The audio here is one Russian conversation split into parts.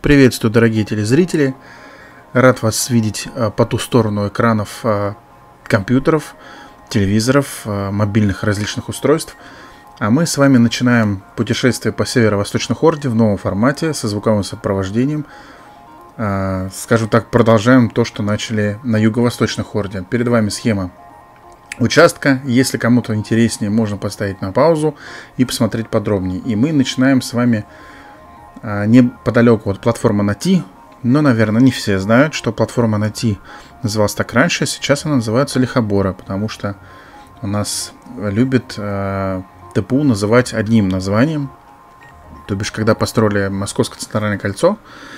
Приветствую, дорогие телезрители! Рад вас видеть по ту сторону экранов компьютеров, телевизоров, мобильных различных устройств. А мы с вами начинаем путешествие по северо-восточной хорде в новом формате со звуковым сопровождением. Скажем так, продолжаем то, что начали на юго-восточной хорде. Перед вами схема участка. Если кому-то интереснее, можно поставить на паузу и посмотреть подробнее. И мы начинаем с вами неподалеку от платформы NATI. Но, наверное, не все знают, что платформа NATI называлась так раньше. Сейчас она называется Лихобора, потому что у нас любят ТПУ называть одним названием. То бишь, когда построили Московское центральное кольцо,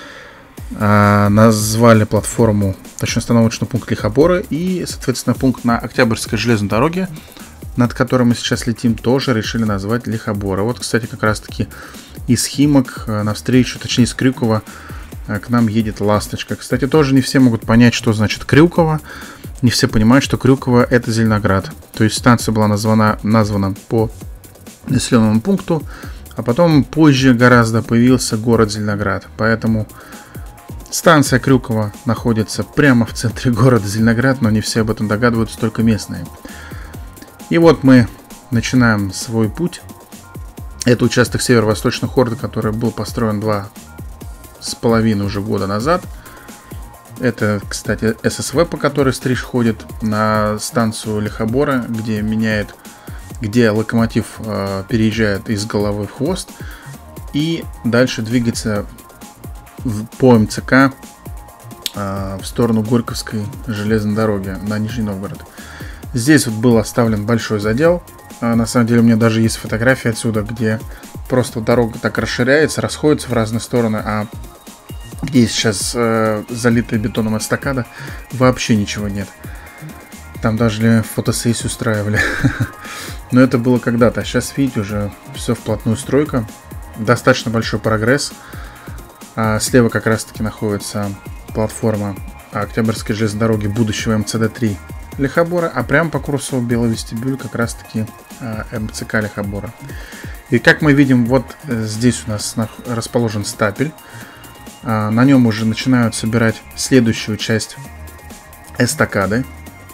назвали платформу, точнее, остановочный пункт Лихобора и, соответственно, пункт на Октябрьской железной дороге, над которой мы сейчас летим, тоже решили назвать Лихобора. Вот, кстати, как раз-таки из Химок навстречу, точнее, из Крюкова к нам едет Ласточка. Кстати, тоже не все могут понять, что значит Крюково. Не все понимают, что Крюково — это Зеленоград. То есть станция была названа по населенному пункту, а потом позже гораздо появился город Зеленоград. Поэтому станция Крюково находится прямо в центре города Зеленоград, но не все об этом догадываются, только местные. И вот мы начинаем свой путь. Это участок северо-восточной хорды, который был построен 2,5 уже года назад. Это, кстати, ССВ, по которой стриж ходит на станцию Лихобора, где локомотив переезжает из головы в хвост и дальше двигается по МЦК в сторону Горьковской железной дороги на Нижний Новгород. Здесь вот был оставлен большой задел. На самом деле у меня даже есть фотографии отсюда, где просто дорога так расширяется, расходится в разные стороны, а где сейчас залитая бетоном эстакада, вообще ничего нет. Там даже фотосессию устраивали. Но это было когда-то. А сейчас, видите, уже все вплотную стройка. Достаточно большой прогресс. Слева как раз-таки находится платформа Октябрьской железной дороги будущего МЦД-3 Лихобора, а прямо по курсу белый вестибюль как раз-таки МЦК Лихобора. И как мы видим, вот здесь у нас расположен стапель. На нем уже начинают собирать следующую часть эстакады.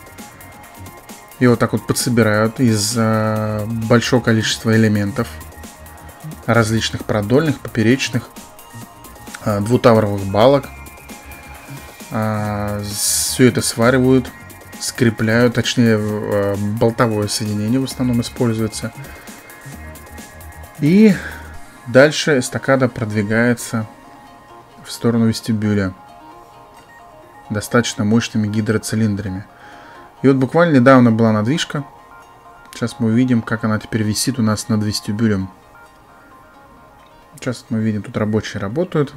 И вот так вот подсобирают из большого количества элементов различных продольных, поперечных, двутавровых балок. Все это сваривают, скрепляют, точнее болтовое соединение в основном используется. И дальше эстакада продвигается в сторону вестибюля достаточно мощными гидроцилиндрами. И вот буквально недавно была надвижка. Сейчас мы увидим, как она теперь висит у нас над вестибюлем. Сейчас мы видим, тут рабочие работают.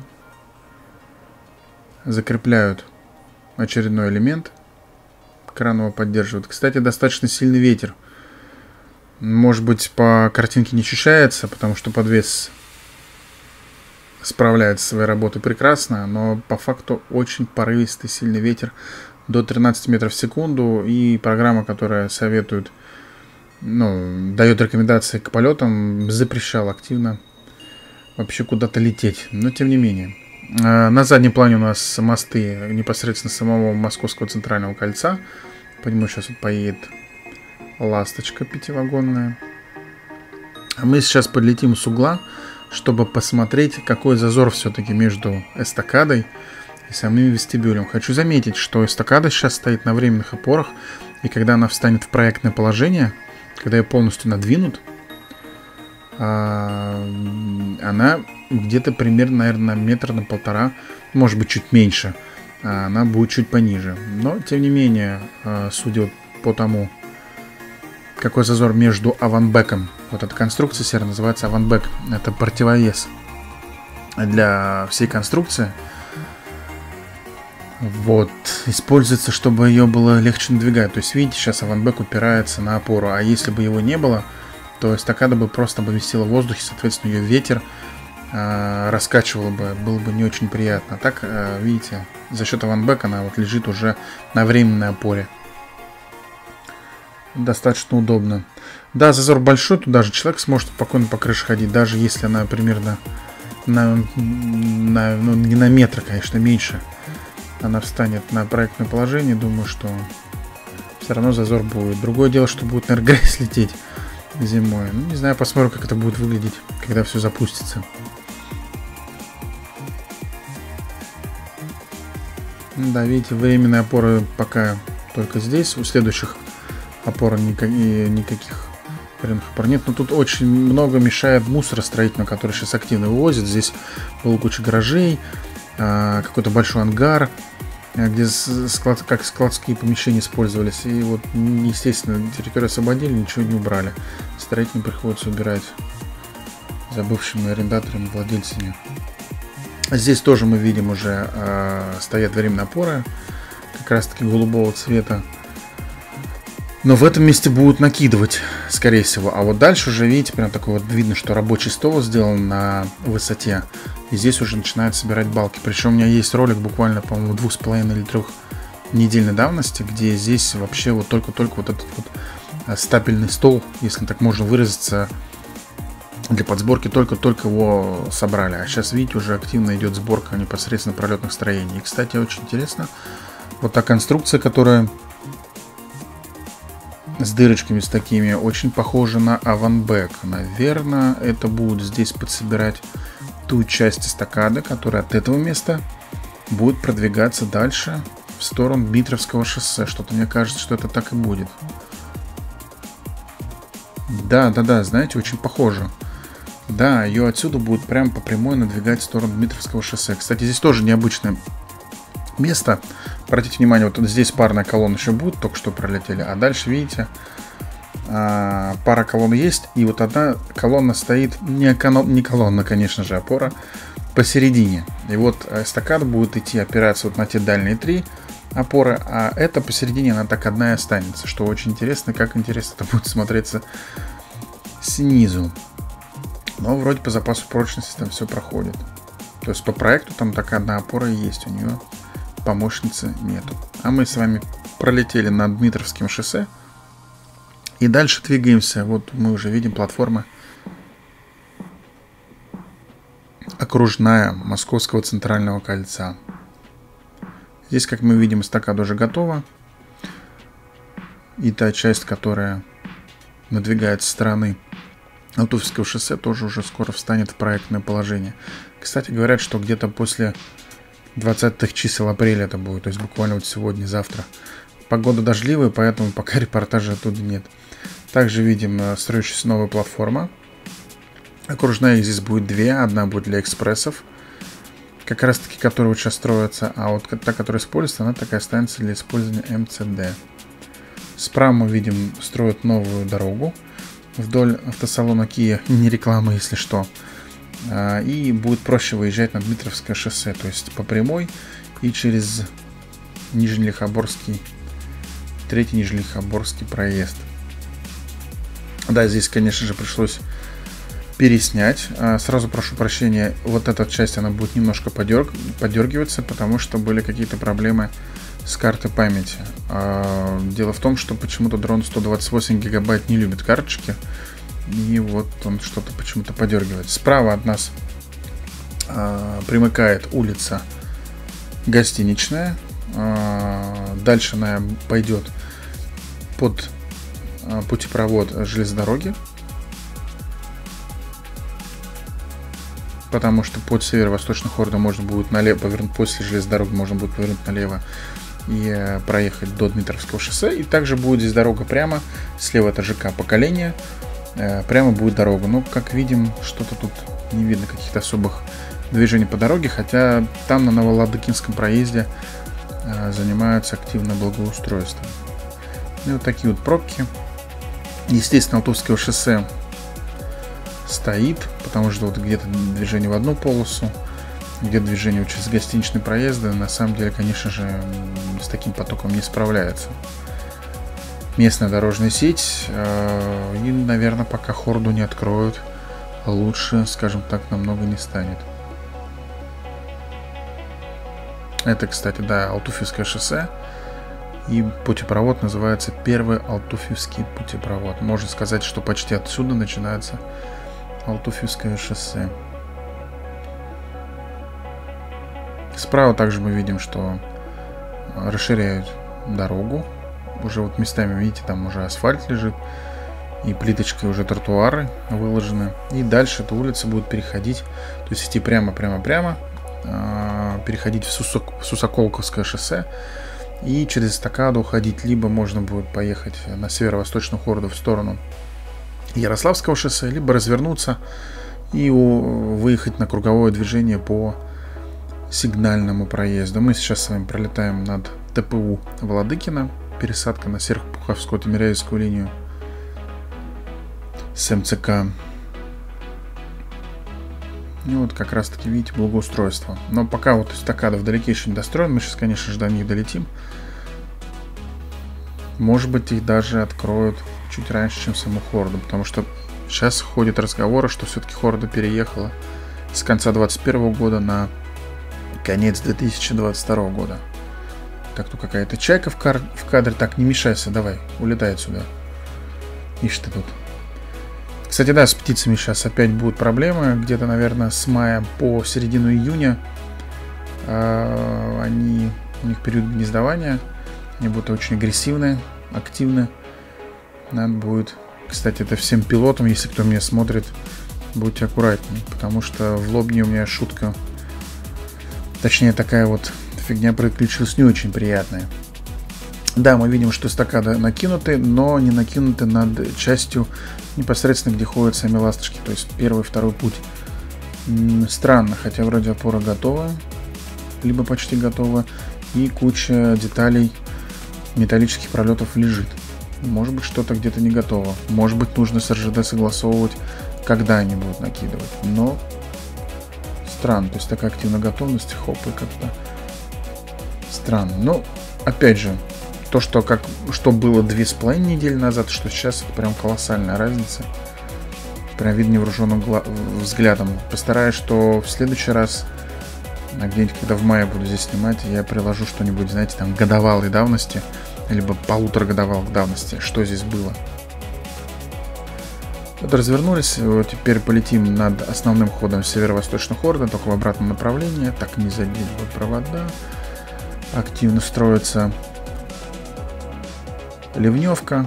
Закрепляют очередной элемент. Кран его поддерживает. Кстати, достаточно сильный ветер. Может быть, по картинке не ощущается, потому что подвес справляется со своей работой прекрасно, но по факту очень порывистый сильный ветер до 13 метров в секунду, и программа, которая советует, дает рекомендации к полетам, запрещала активно вообще куда-то лететь, но тем не менее. На заднем плане у нас мосты непосредственно самого Московского центрального кольца. По нему сейчас вот поедет Ласточка пятивагонная. А мы сейчас подлетим с угла, чтобы посмотреть, какой зазор все-таки между эстакадой и самим вестибюлем. Хочу заметить, что эстакада сейчас стоит на временных опорах, и когда она встанет в проектное положение, когда ее полностью надвинут, она где-то примерно, наверное, метр на полтора, может быть, чуть меньше, она будет чуть пониже. Но, тем не менее, судя по тому, какой зазор между аванбеком, вот эта конструкция серая называется аванбек, это противовес для всей конструкции. Вот, используется, чтобы ее было легче надвигать. То есть, видите, сейчас аванбек упирается на опору, а если бы его не было, то эстакада бы просто висела в воздухе, соответственно, ее ветер раскачивал бы, было бы не очень приятно. А так, видите, за счет аванбека она вот лежит уже на временной опоре. Достаточно удобно. Да, зазор большой, туда же человек сможет спокойно по крыше ходить, даже если она примерно ну, не на метр, конечно, меньше она встанет на проектное положение, думаю, что все равно зазор будет. Другое дело, что будет, наверное, грязь лететь зимой. Ну, не знаю, посмотрим, как это будет выглядеть, когда все запустится. Да, видите, временные опоры пока только здесь. У следующих опор никаких временных опор нет. Но тут очень много мешает мусора строительного, который сейчас активно вывозит. Здесь была куча гаражей, какой-то большой ангар, где как складские помещения использовались. И вот, естественно, территорию освободили, ничего не убрали. Строителям приходится убирать за бывшими арендаторами, владельцами. Здесь тоже мы видим уже стоят временные опоры, как раз таки голубого цвета. Но в этом месте будут накидывать, скорее всего. А вот дальше уже, видите, прям такой вот видно, что рабочий стол сделан на высоте. И здесь уже начинают собирать балки. Причем у меня есть ролик буквально, по-моему, 2,5 или 3 недельной давности, где здесь вообще вот только-только вот этот вот стапельный стол, если так можно выразиться, для подсборки только-только его собрали. А сейчас, видите, уже активно идет сборка непосредственно пролетных строений. И, кстати, очень интересно, вот та конструкция, которая с дырочками с такими, очень похожа на Аванбэк. Наверное, это будет здесь подсобирать ту часть эстакады, которая от этого места будет продвигаться дальше в сторону Дмитровского шоссе. Что-то мне кажется, что это так и будет. Да, знаете, очень похоже. Да, ее отсюда будут прямо по прямой надвигать в сторону Дмитровского шоссе. Кстати, здесь тоже необычное место. Обратите внимание, вот здесь парная колонна еще будет, только что пролетели. А дальше, видите, пара колонн есть. И вот одна колонна стоит, не колонна, конечно же, опора, посередине. И вот эстакада будет идти, опираться вот на те дальние 3 опоры. А эта посередине, она так одна и останется. Что очень интересно, как интересно это будет смотреться снизу. Но вроде по запасу прочности там все проходит. То есть по проекту там такая одна опора есть, у нее помощницы нету. А мы с вами пролетели над Дмитровским шоссе. И дальше двигаемся. Вот мы уже видим платформа окружная Московского центрального кольца. Здесь, как мы видим, эстакада уже готова. И та часть, которая надвигается со стороны Алтуфьевского шоссе, тоже уже скоро встанет в проектное положение. Кстати, говорят, что где-то после 20-х чисел апреля это будет, то есть буквально вот сегодня, завтра. Погода дождливая, поэтому пока репортажа оттуда нет. Также видим строящаяся новая платформа. Окружная, их здесь будет 2, одна будет для экспрессов, как раз таки, которые вот сейчас строятся, а вот та, которая используется, она такая останется для использования МЦД. Справа мы видим, строят новую дорогу вдоль автосалона Kia, не реклама, если что. И будет проще выезжать на Дмитровское шоссе, то есть по прямой и через Нижнелихоборский, 3-й Нижнелихоборский проезд. Да, здесь, конечно же, пришлось переснять. Сразу прошу прощения, вот эта часть, она будет немножко подергиваться, потому что были какие-то проблемы с картой памяти. Дело в том, что почему-то дрон 128 гигабайт не любит карточки. И вот он что-то почему-то подергивает. Справа от нас примыкает улица Гостиничная. Дальше она пойдет под путепровод железной дороги. Потому что под северо-восточный хордом можно будет налево повернуть, после железной дороги можно будет повернуть налево и проехать до Дмитровского шоссе. И также будет здесь дорога прямо. Слева это ЖК Поколение. Прямо будет дорога. Но, как видим, что-то тут не видно каких-то особых движений по дороге. Хотя там на Новоладыкинском проезде занимаются активно благоустройством. И вот такие вот пробки. Естественно, Алтуфьевского шоссе стоит, потому что вот где-то движение в одну полосу, где-то движение через гостиничные проезды. На самом деле, конечно же, с таким потоком не справляется местная дорожная сеть. И, наверное, пока хорду не откроют, лучше, скажем так, намного не станет. Это, кстати, да, Алтуфьевское шоссе. И путепровод называется Первый Алтуфьевский путепровод. Можно сказать, что почти отсюда начинается Алтуфьевское шоссе. Справа также мы видим, что расширяют дорогу. Уже вот местами, видите, там уже асфальт лежит. И плиточкой уже тротуары выложены. И дальше эта улица будет переходить, то есть идти прямо-прямо-прямо, переходить в Сусоколковское шоссе и через эстакаду уходить. Либо можно будет поехать на северо-восточную Хорду в сторону Ярославского шоссе, либо развернуться и выехать на круговое движение по сигнальному проезду. Мы сейчас с вами пролетаем над ТПУ Владыкина, пересадка на Серпуховскую-Тимирязевскую линию с МЦК. И вот как раз таки, видите, благоустройство. Но пока вот эстакада вдалеке еще не достроена. Мы сейчас, конечно же, до них долетим. Может быть, их даже откроют чуть раньше, чем саму Хорду. Потому что сейчас ходят разговоры, что все-таки Хорда переехала с конца 2021 года на конец 2022 года. Так, тут какая-то чайка в кадре. Так, не мешайся, давай, улетай отсюда. Ишь ты тут. Кстати, да, с птицами сейчас опять будут проблемы. Где-то, наверное, с мая по середину июня у них период гнездования. Они будут очень агрессивны, активны. Надо будет... Кстати, это всем пилотам, если кто меня смотрит, будьте аккуратнее. Потому что в Лобне у меня шутка... Точнее, такая вот фигня приключилась не очень приятная. Да, мы видим, что эстакады накинуты, но не накинуты над частью непосредственно, где ходят сами ласточки. То есть первый и второй путь. Странно, хотя вроде опора готова, либо почти готова, и куча деталей металлических пролетов лежит. Может быть, что-то где-то не готово. Может быть, нужно с РЖД согласовывать, когда они будут накидывать. Но странно, то есть такая активная готовность, хоп, и как-то странно. Но, опять же, то, что было 2,5 недели назад, что сейчас, это прям колоссальная разница. Прям видно невооруженным взглядом. Постараюсь, что в следующий раз, где-нибудь, когда в мае буду здесь снимать, я приложу что-нибудь, знаете, там, годовалой давности, либо полуторагодовалой давности, что здесь было. Вот развернулись, вот теперь полетим над основным ходом северо-восточного Хорда, только в обратном направлении. Так, не задеть будут провода. Активно строится ливневка.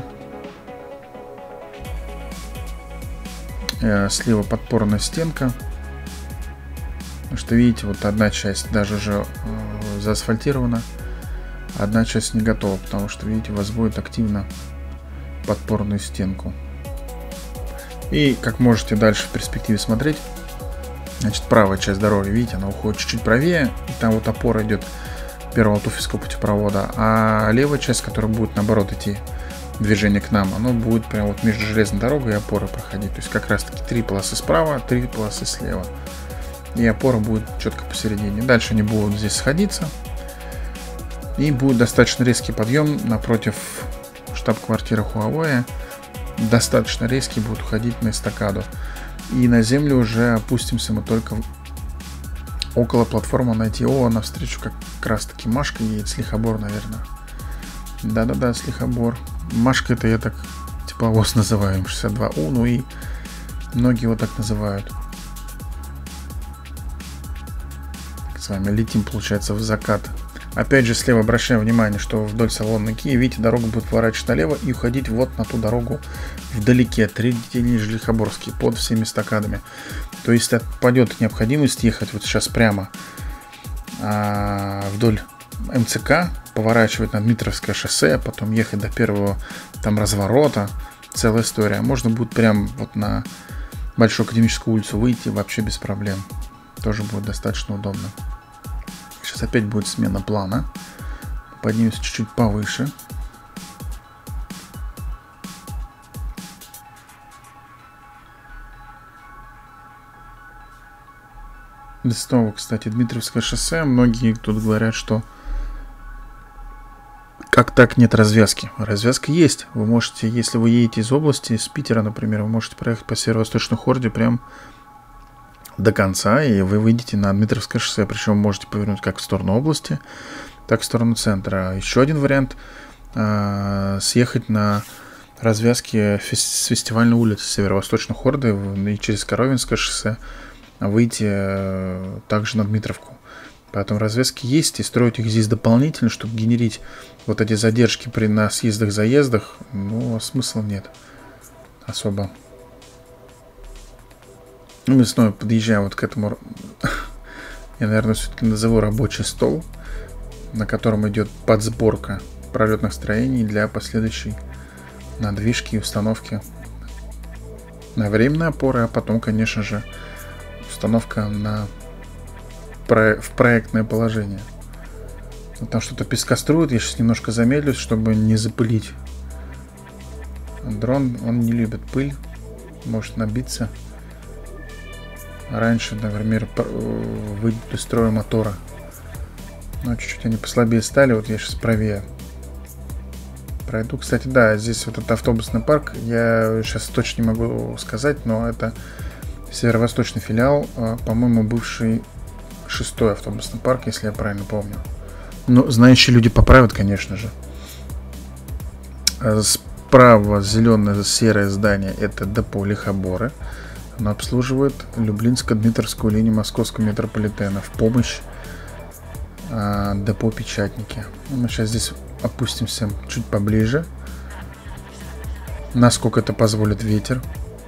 Слева подпорная стенка. Потому что, видите, вот одна часть даже уже заасфальтирована, одна часть не готова, потому что, видите, возводят активно подпорную стенку. И, как можете дальше в перспективе смотреть, значит, правая часть дороги, видите, она уходит чуть-чуть правее, и там вот опора идет первого туфельского путепровода, а левая часть, которая будет, наоборот, идти движение к нам, оно будет прямо вот между железной дорогой и опорой проходить. То есть как раз таки 3 полосы справа, 3 полосы слева. И опора будет четко посередине. Дальше они будут здесь сходиться. И будет достаточно резкий подъем напротив штаб-квартиры Huawei. Достаточно резкий будет уходить на эстакаду. И на землю уже опустимся мы только около платформы найти. О, навстречу как раз таки Машка едет с Лихобор, наверное. Да-да-да, с Лихобор. Машка это я так тепловоз называю, 62У, ну и многие его так называют. С вами летим, получается, в закат. Опять же, слева обращаем внимание, что вдоль салона Kia, видите, дорога будет поворачивать налево и уходить вот на ту дорогу вдалеке, третий Нижелихоборский, под всеми эстакадами. То есть отпадет необходимость ехать вот сейчас прямо вдоль МЦК, поворачивать на Дмитровское шоссе, потом ехать до первого там разворота. Целая история. Можно будет прям вот на Большую Академическую улицу выйти вообще без проблем. Тоже будет достаточно удобно. Сейчас опять будет смена плана. Поднимемся чуть-чуть повыше. Снова, кстати, Дмитровское шоссе. Многие тут говорят, что как так нет развязки. Развязка есть. Вы можете, если вы едете из области, из Питера, например, вы можете проехать по северо-восточной Хорде прям до конца, и вы выйдете на Дмитровское шоссе. Причем можете повернуть как в сторону области, так в сторону центра. Еще один вариант съехать на развязке с фестивальной улицы северо-восточной Хорды и через Коровинское шоссе выйти также на Дмитровку. Поэтому развязки есть, и строить их здесь дополнительно, чтобы генерить вот эти задержки на съездах-заездах, ну, смысла нет особо. Мы снова подъезжаем вот к этому, я, наверное, все-таки назову рабочий стол, на котором идет подсборка пролетных строений для последующей надвижки и установки на временные опоры, а потом, конечно же, установка в проектное положение. Вот там что-то пескострует, я сейчас немножко замедлюсь, чтобы не запылить. Дрон, он не любит пыль, может набиться. Раньше, например, выйдет из строя мотора. Но чуть-чуть они послабее стали, вот я сейчас правее пройду. Кстати, да, здесь вот этот автобусный парк, я сейчас точно не могу сказать, но это северо-восточный филиал, по-моему, бывший 6-й автобусный парк, если я правильно помню. Ну, знающие люди поправят, конечно же. Справа зеленое серое здание — это депо Лихоборы. Оно обслуживает Люблинско-Дмитровскую линию московского метрополитена в помощь депо Печатники. Мы сейчас здесь опустимся чуть поближе, насколько это позволит ветер.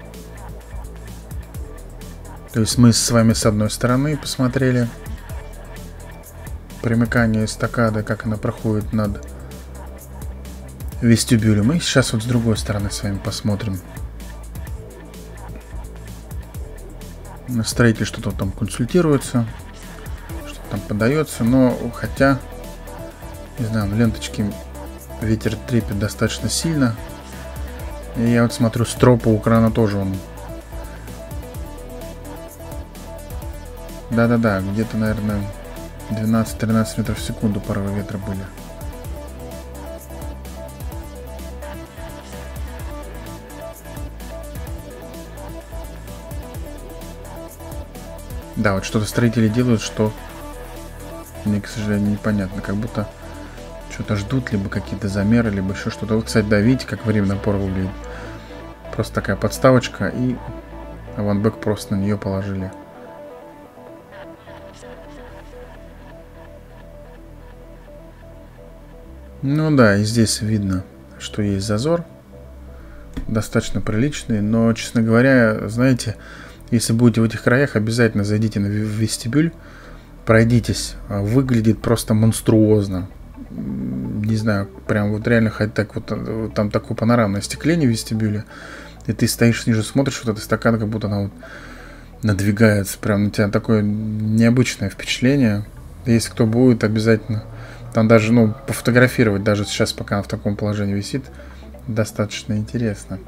То есть мы с вами с одной стороны посмотрели примыкание эстакады, как она проходит над вестибюлем. И сейчас вот с другой стороны с вами посмотрим. Строитель что-то там консультируется, что-то там подается, но хотя, не знаю, ленточки ветер трепет достаточно сильно. И я вот смотрю, стропа у крана тоже он. Да-да-да, где-то, наверное, 12-13 метров в секунду порывы ветра были. Да, вот что-то строители делают, что мне, к сожалению, непонятно. Как будто что-то ждут, либо какие-то замеры, либо еще что-то. Вот, кстати, да, видите, как временная опора выглядит. Просто такая подставочка, и ванбэк просто на нее положили. Ну да, и здесь видно, что есть зазор. Достаточно приличный, но, честно говоря, знаете, если будете в этих краях, обязательно зайдите в вестибюль, пройдитесь. Выглядит просто монструозно. Не знаю, прям вот реально хай-тек. Вот там такое панорамное остекление в вестибюле. И ты стоишь ниже, смотришь, вот эта стакана, как будто она вот надвигается. Прям на тебя такое необычное впечатление. Если кто будет, обязательно. Там даже, ну, пофотографировать, даже сейчас, пока она в таком положении висит, достаточно интересно.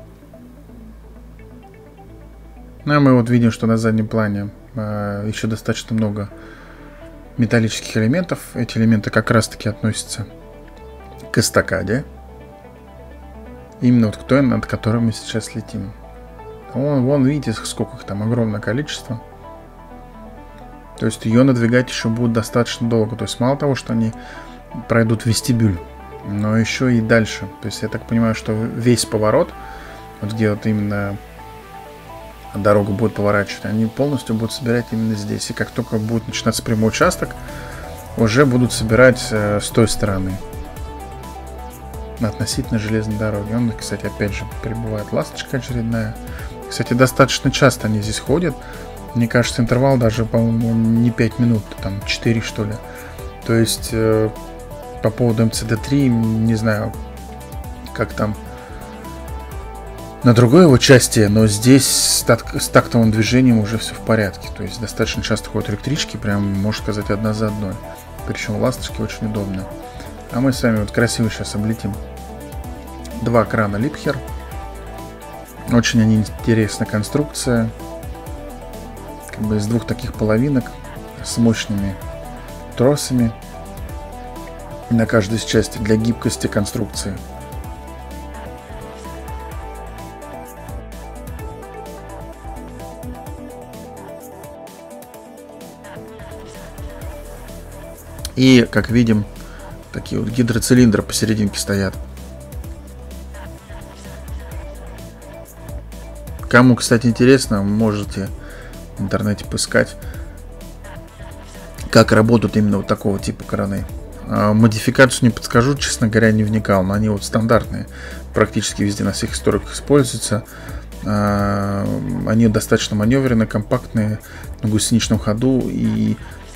Ну, а мы вот видим, что на заднем плане еще достаточно много металлических элементов. Эти элементы как раз-таки относятся к эстакаде. Именно вот к той, над которой мы сейчас летим. Вон, видите, сколько их там, огромное количество. То есть ее надвигать еще будет достаточно долго. То есть мало того, что они пройдут вестибюль, но еще и дальше. То есть я так понимаю, что весь поворот, вот где вот именно дорогу будет поворачивать, они полностью будут собирать именно здесь. И как только будет начинаться прямой участок, уже будут собирать с той стороны, относительно железной дороги. Он, кстати, опять же прибывает ласточка очередная. Кстати, достаточно часто они здесь ходят. Мне кажется, интервал даже, по-моему, не 5 минут, там 4, что ли. То есть по поводу МЦД-3, не знаю, как там на другой его части, но здесь с тактовым движением уже все в порядке. То есть достаточно часто ходят электрички, прям, можно сказать, одна за одной. Причем ласточки очень удобно. А мы с вами вот красиво сейчас облетим два крана Liebherr. Очень они интересная конструкция. Как бы из двух таких половинок с мощными тросами на каждой из части для гибкости конструкции. И, как видим, такие вот гидроцилиндры посерединке стоят. Кому, кстати, интересно, можете в интернете поискать. как работают именно вот такого типа краны. Модификацию не подскажу, честно говоря, не вникал, но они вот стандартные, практически везде на всех историках используются. Они достаточно маневренные, компактные, на гусеничном ходу и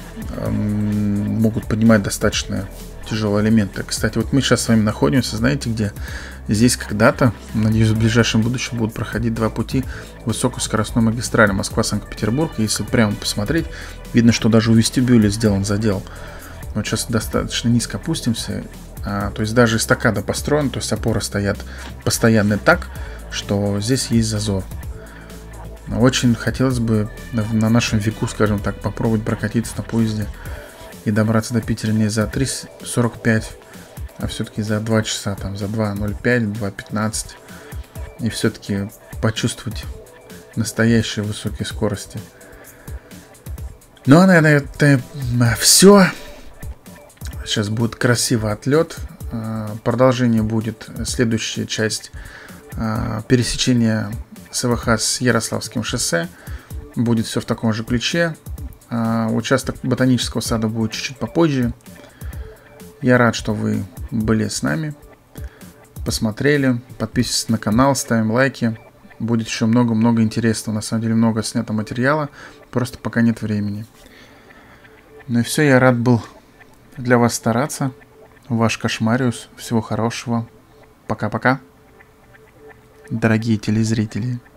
могут поднимать достаточно тяжелые элементы. Кстати, вот мы сейчас с вами находимся, знаете где? Здесь когда-то, надеюсь, в ближайшем будущем будут проходить два пути высокоскоростной магистрали Москва-Санкт-Петербург. Если прямо посмотреть, видно, что даже у вестибюля сделан задел. Вот сейчас достаточно низко опустимся. То есть даже эстакада построена, то есть опоры стоят постоянно так, что здесь есть зазор. Очень хотелось бы на нашем веку, скажем так, попробовать прокатиться на поезде и добраться до Питера не за 3:45, а все-таки за 2 часа, там, за 2:05, 2:15. И все-таки почувствовать настоящие высокие скорости. Ну, а наверное, это все. Сейчас будет красивый отлет. Продолжение будет следующая часть пересечения СВХ с Ярославским шоссе. Будет все в таком же ключе. Участок ботанического сада будет чуть-чуть попозже. Я рад, что вы были с нами, посмотрели. Подписывайтесь на канал, ставим лайки. Будет еще много-много интересного. На самом деле много снято материала. Просто пока нет времени. Ну и все, я рад был для вас стараться. Ваш Кошмариус. Всего хорошего. Пока-пока. Дорогие телезрители.